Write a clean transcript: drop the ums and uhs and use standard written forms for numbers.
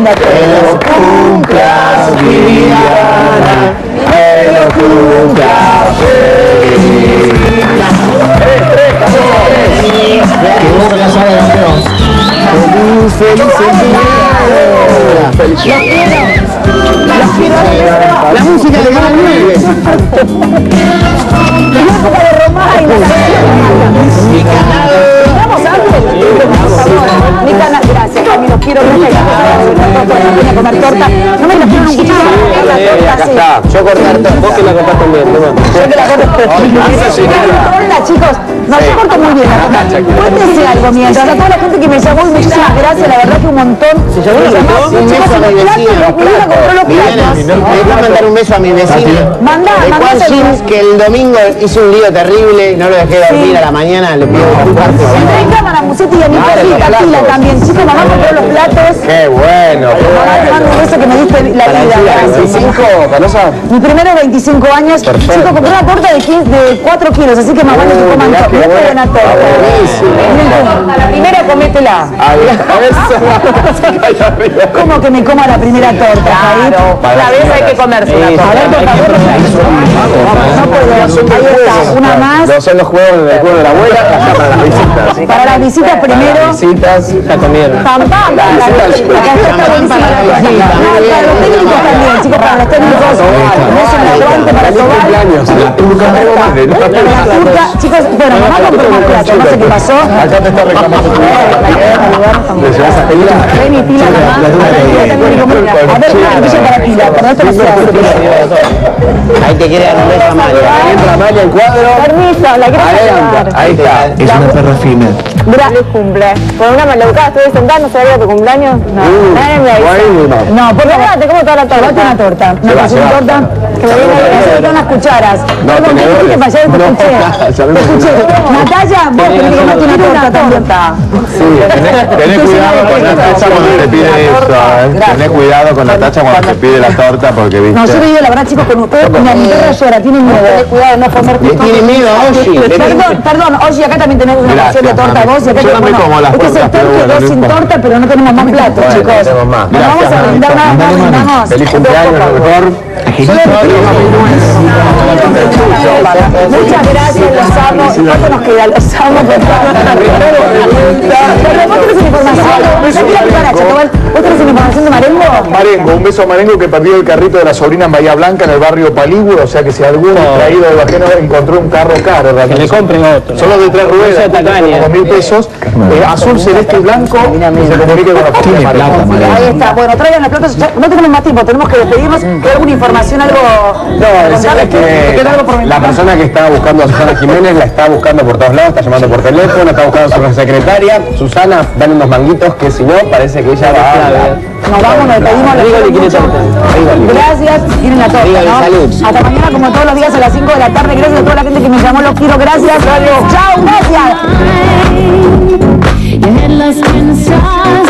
linda. Que lo cumplas, Viviana. Que lo cumplas feliz. Que vos ya sabes, campeón. Feliz cumpleaños. Los quiero. La música de Canal 9. La época de Romay. Mi canal. Vamos a ver. Mi canal, gracias. Cami, los quiero mucho. Voy a comer torta. No me la quiero un cuchillo. Acá está. Yo cortar torta. Vos que la cortás también. Yo que la corto. Torta, chicos. No, yo corto muy bien la torta. Cuéntense algo mientras. A toda la gente que me llamó, muchísimas gracias. La verdad que un montón. ¿Se llamó un montón? Un beso a mi vecino. Le voy a mandar un beso a mi vecino. Mandá. Que el domingo hizo un lío terrible, no lo dejé dormir a la mañana, le pido disculpas. Entré en cámara, Musetti, y a mi perrita Tila también. Chicos, mamá compró los platos. Qué bueno. Mamá, te mando un beso que me diste la vida. ¿25, Canosa? Mi primero 25 años. Chicos, compré una torta de 4 kilos, así que mamá no se coman todo. Mirá qué buena torta. La primera, cométela. ¿Cómo que me coma la primera torta? Claro, la vez hay que comerse una torta. A ver, por favor, no puedo. Ahí está, una más. Son los juegos del juego de la abuela, acá para las visitas. Para las visitas primero. Las visitas, ya comieron. Pam, pam. Para los técnicos también, chicos, para los técnicos. No es un aguante para tomar. Chicos, bueno, mamá compró más platos, no sé qué pasó. Acá te está reclamando. ¿Le llevas a Pila? Ven y Pila, mamá. A ver, una botella para Pila, pero esto no se hace. Ahí te quiere dar un beso a Amalia. Ahí entra Amalia en cuadro. Permiso, la quiero saludar. Ahí está. Es una perra fina. Feliz cumple. Con una maleducada estuve sentada, no sabía tu cumpleaños. No, nadie me avisó. No, por favor, Te como toda la torta. Tomate una torta. Una porción de torta. Que me viene a hacer unas cucharas. No, ¿qué dijiste para allá? Te escuché. Natalia, vos tenés que comerte una torta también. Sí, tenés cuidado con Natacha cuando te pide eso, Tenés cuidado con Natacha cuando te pide la torta porque viste. No, yo le digo la verdad, chicos, con ustedes, mi perra llora, tiene miedo. Cuidado de no comer. Le tiene miedo a Oshi. Perdón, Oshi, acá también tenemos una porción de torta a vos y acá yo también como las este es el tortas, pero torta, bueno, dos sin torta, pero no tenemos más platos, chicos. tenemos más. Bueno, vamos a brindar una vez más, brindamos. Feliz cumpleaños, lo mejor. Muchas gracias, los amo. ¿Cuánto nos queda? Los amo. ¿Vos tenés información? ¿Vos tenés información de Marengo? Marengo, un beso a Marengo que perdió el carrito de la sobrina en Bahía Blanca en el barrio Paligüe, o sea que si algún traído de Bajeno encontró un carro caro, Que le compren otro. solo de 3 ruedas, como 2.000 pesos, azul, celeste y blanco, y se comunique con la familia Marengo. Ahí está, bueno, traigan los platos, no tenemos más tiempo, tenemos que despedirnos. ¿Hay alguna información, algo? No, decirles que la persona que está buscando a Susana Jiménez la está buscando por todos lados, está llamando por teléfono, está buscando a su secretaria. Susana, dale unos manguitos que si no, parece que ella va a hablar. Nos vamos, nos despedimos. Gracias, tienen la torta, ¿no? Hasta mañana, como todos los días a las 5 de la tarde. Gracias a toda la gente que me llamó, los quiero. Gracias. Chao, gracias.